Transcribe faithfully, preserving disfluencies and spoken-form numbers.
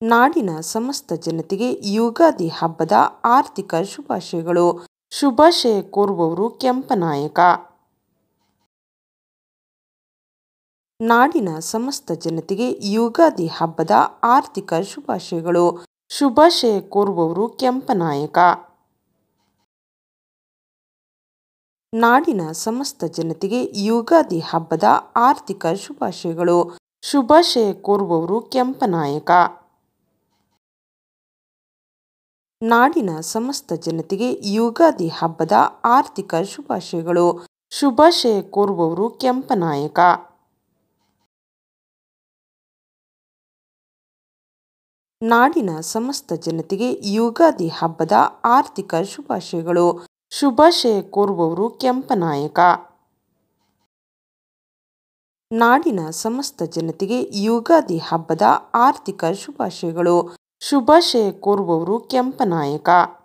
ನಾಡಿನ ಸಮಸ್ತ ಜನತೆಗೆ ಯುಗಾದಿ ಹಬ್ಬದ ಆರ್ಥಿಕ ಶುಭಾಶಯಗಳು. ಶುಭಾಶಯ ಕೋರುವವರು ಕೆಂಪನಾಯಕ. ನಾಡಿನ ಸಮಸ್ತ ಜನತೆಗೆ ಯುಗಾದಿ ಹಬ್ಬದ ಆರ್ಥಿಕ ಶುಭಾಶಯಗಳು. ಶುಭಾಶಯ ಕೋರುವವರು ಕೆಂಪನಾಯಕ. ನಾಡಿನ ಸಮಸ್ತ ಜನತೆಗೆ ಯುಗಾದಿ ಹಬ್ಬದ ಆರ್ಥಿಕ ಶುಭಾಶಯಗಳು. ಶುಭಾಶಯ ಕೋರುವವರು ಕೆಂಪನಾಯಕ. ನಾಡಿನ ಸಮಸ್ತ ಜನತೆಗೆ ಯುಗಾದಿ ಹಬ್ಬದ ಆರ್ಥಿಕ ಶುಭಾಶಯಗಳು. ಶುಭಾಶಯ ಕೋರುವವರು ಕೆಂಪನಾಯಕ. ನಾಡಿನ ಸಮಸ್ತ ಜನತೆಗೆ ಯುಗಾದಿ ಹಬ್ಬದ ಆರ್ಥಿಕ ಶುಭಾಶಯಗಳು. ಶುಭಾಶಯ ಕೋರುವವರು ಕೆಂಪನಾಯಕ. ನಾಡಿನ ಸಮಸ್ತ ಜನತೆಗೆ ಯುಗಾದಿ ಹಬ್ಬದ ಆರ್ಥಿಕ ಶುಭಾಶಯಗಳು. ಶುಭಾಶಯ ಕೋರುವವರು ಕೆಂಪನಾಯಕ.